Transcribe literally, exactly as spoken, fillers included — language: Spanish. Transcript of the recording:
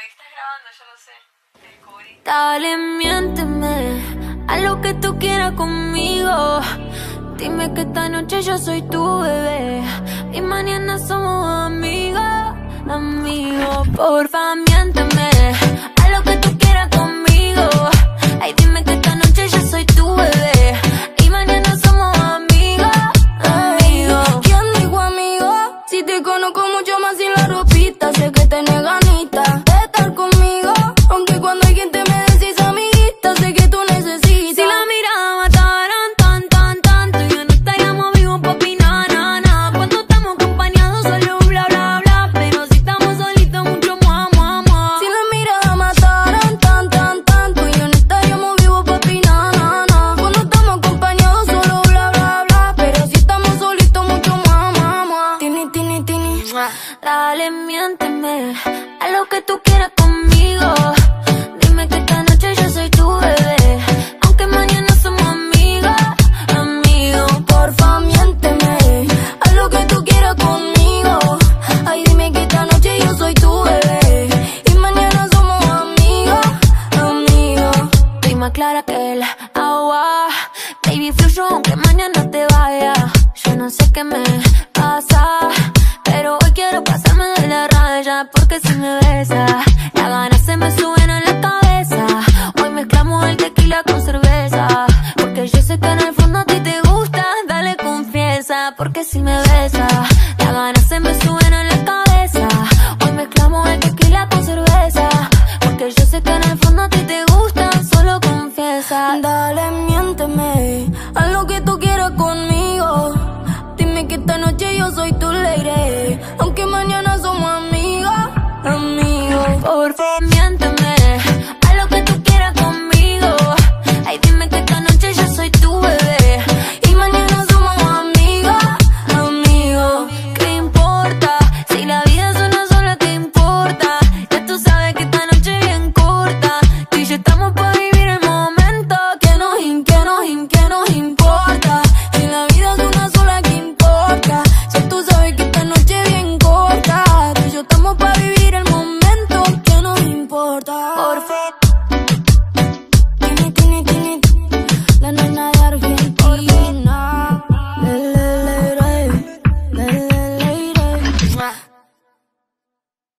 estás grabando, yo lo sé. Te descubrí. Dale, miénteme a lo que tú quieras conmigo. Dime que esta noche yo soy tu bebé y mañana somos amigos, amigos. Porfa, miénteme a lo que tú quieras conmigo. Ay, dime que esta noche yo soy tu bebé y mañana somos amigos, amigos. ¿Quién dijo amigo? Si te conozco mucho más sin la ropita, sé que tenés ganitas de estar conmigo. Aunque cuando hay gente me decís amiguita, sé que tú necesitas. Si la mirada mataran tan, tan, tanto, yo no estaríamos vivos, papi, na, na, na. Cuando estamos acompañados solo bla, bla, bla, pero si estamos solitos mucho mua, mua, mua. Si la mirada mataran tan, tan, tanto, yo no estaríamos vivos, papi, na, na, na. Cuando estamos acompañados solo bla, bla, bla, pero si estamos solitos mucho mua, mua, mua. Tini, tini, tini. Dale, miénteme a lo que tú quieras conmigo. Dime que esta noche yo soy tu bebé, aunque mañana somos amigos, amigos. Porfa, miénteme a lo que tú quieras conmigo. Ay, dime que esta noche yo soy tu bebé y mañana somos amigos, amigos. Estoy más clara que el agua, baby, fluyo aunque mañana te vaya. Yo no sé qué me pasa, pero hoy quiero pasarme de la raya, porque si me besas, las ganas se me suben a la cabeza. Hoy mezclamos el tequila con cerveza, porque yo sé que en el fondo a ti te gusta. Dale, confiesa, porque si me besas, las ganas se me suben a la cabeza. Hoy mezclamos el tequila con cerveza, porque yo sé que en el fondo a ti te gusta. Solo confiesa. Dale, miénteme a lo que tú quieras conmigo. Dime que esta noche yo soy tu lady, aunque mañana somos amigos, amigos. Por favor.